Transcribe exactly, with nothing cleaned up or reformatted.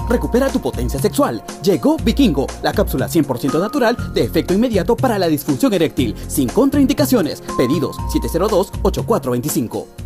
Recupera tu potencia sexual. Llegó Vikingo, la cápsula cien por ciento natural de efecto inmediato para la disfunción eréctil, sin contraindicaciones. Pedidos siete cero dos, ocho cuatro dos cinco.